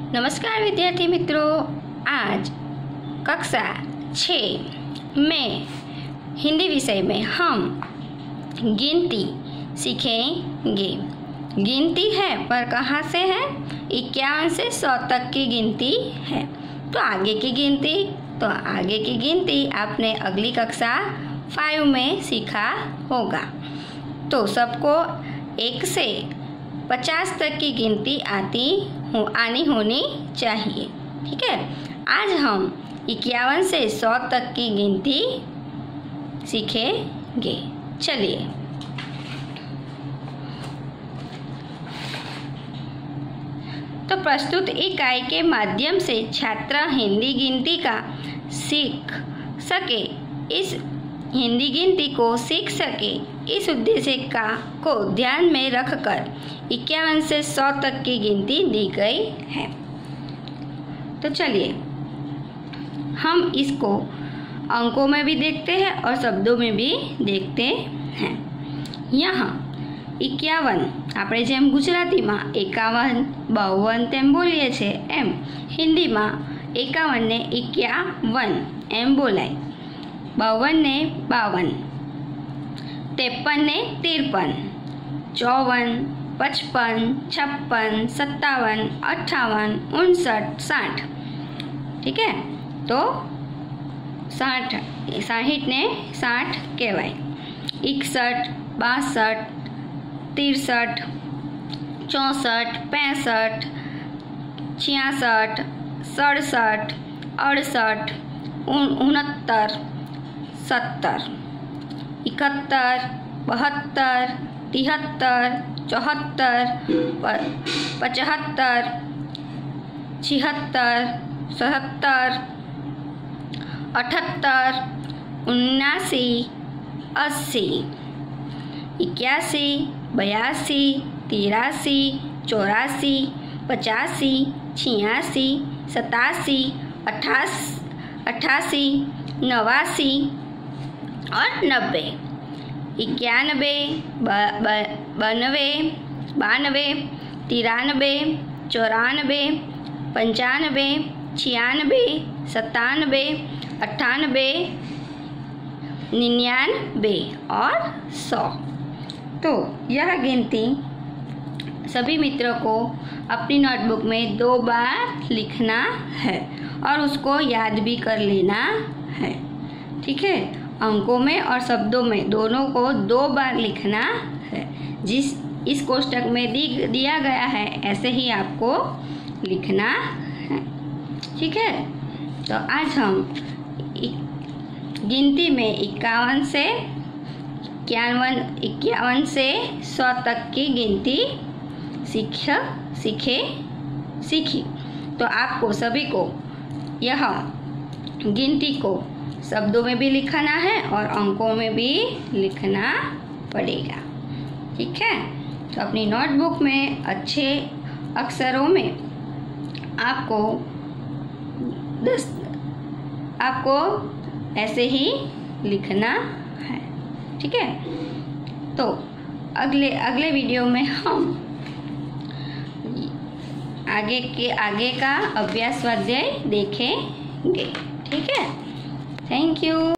नमस्कार विद्यार्थी मित्रों, आज कक्षा 6 में हिंदी विषय में हम गिनती सीखेंगे। गिनती है पर कहाँ से है? 51 से 100 तक की गिनती है। तो आगे की गिनती आपने अगली कक्षा 5 में सीखा होगा। तो सबको 1 से 50 तक की गिनती आनी होनी चाहिए। ठीक है, आज हम 51 से 100 तक की गिनती सीखेंगे। चलिए, तो प्रस्तुत इकाई के माध्यम से छात्र हिंदी गिनती सीख सके इस उद्देश्य को ध्यान में रखकर 51 से 100 तक की गिनती दी गई है। तो चलिए, हम इसको अंकों में भी देखते हैं और शब्दों में भी देखते हैं। यहाँ 51 આપણે જેમ ગુજરાતીમાં 51, 52 તેમ બોલીએ છે, એમ હિન્દીમાં 51 ને 51 એમ બોલાય, 52 ને 52, 53 ने 53, 54, 55, 56, 57, 58, 59, 60। ठीक है, तो 60 ने 60 कहवाय। 61, 62, 63, 64, 65, 66, 67, 68, 69, 70, 71, 72, 73, 74, 75, 76, 77, 78, 79, 80, 81, 82, 83, 84, 85, 86, 87, 88, 89 और 90। 91, 92, 93, 94, 95, 95, 96, 97, 98, 99 और 100। तो यह गिनती सभी मित्रों को अपनी नोटबुक में 2 बार लिखना है और उसको याद भी कर लेना है। ठीक है, अंकों में और शब्दों में दोनों को 2 बार लिखना है। जिस इस कोष्टक में दिया गया है ऐसे ही आपको लिखना है। ठीक है, तो आज हम गिनती में 51 से 100 तक की गिनती सीखी। तो आपको सभी को यह गिनती को शब्दों में भी लिखना है और अंकों में भी लिखना पड़ेगा। ठीक है, तो अपनी नोटबुक में अच्छे अक्षरों में आपको ऐसे ही लिखना है। ठीक है, तो अगले वीडियो में हम आगे का अभ्यास स्वाध्याय देखेंगे। ठीक है, थैंक यू।